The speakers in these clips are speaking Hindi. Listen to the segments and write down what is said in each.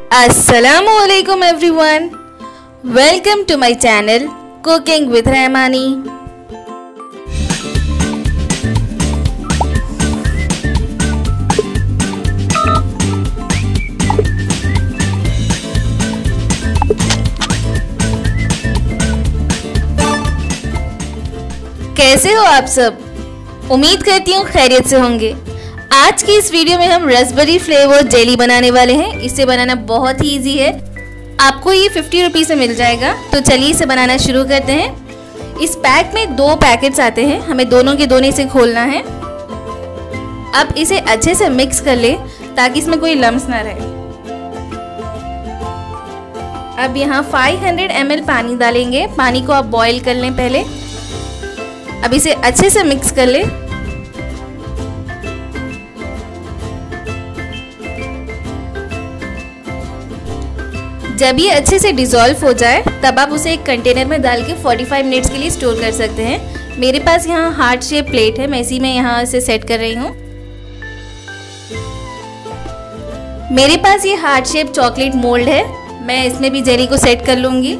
Assalamualaikum everyone. Welcome to my channel Cooking with Rahmani. कैसे हो आप सब? उम्मीद करती हूँ खैरियत से होंगे। आज की इस वीडियो में हम रास्पबेरी फ्लेवर जेली बनाने वाले हैं। इसे बनाना बहुत ही इजी है। आपको ये 50 रुपीज़ में मिल जाएगा। तो चलिए इसे बनाना शुरू करते हैं। इस पैक में 2 पैकेट्स आते हैं, हमें दोनों के दोनों इसे खोलना है। अब इसे अच्छे से मिक्स कर ले ताकि इसमें कोई लम्स ना रहे। अब यहाँ 500 ml पानी डालेंगे। पानी को आप बॉईल कर लें पहले। अब इसे अच्छे से मिक्स कर ले। जब ये अच्छे से डिज़ोल्व हो जाए तब आप उसे एक कंटेनर में डाल के 45 मिनट्स के लिए स्टोर कर सकते हैं। मेरे पास यहाँ हार्ट शेप प्लेट है, मैं इसी में यहाँ इसे सेट कर रही हूँ। मेरे पास ये हार्ट शेप चॉकलेट मोल्ड है, मैं इसमें भी जेली को सेट कर लूँगी।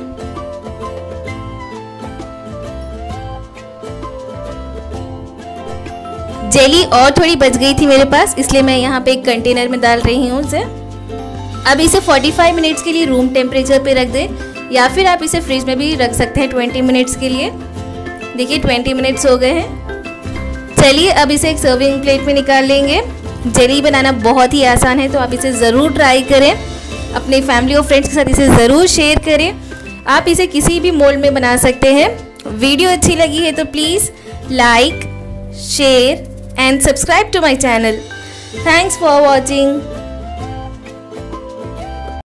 जेली और थोड़ी बच गई थी मेरे पास, इसलिए मैं यहाँ पे एक कंटेनर में डाल रही हूँ इसे। अब इसे 45 मिनट्स के लिए रूम टेम्परेचर पे रख दें या फिर आप इसे फ्रिज में भी रख सकते हैं 20 मिनट्स के लिए। देखिए 20 मिनट्स हो गए हैं। चलिए अब इसे एक सर्विंग प्लेट में निकाल लेंगे। जेली बनाना बहुत ही आसान है, तो आप इसे ज़रूर ट्राई करें। अपने फैमिली और फ्रेंड्स के साथ इसे ज़रूर शेयर करें। आप इसे किसी भी मोल्ड में बना सकते हैं। वीडियो अच्छी लगी है तो please like, share and subscribe to my channel. Thanks for watching.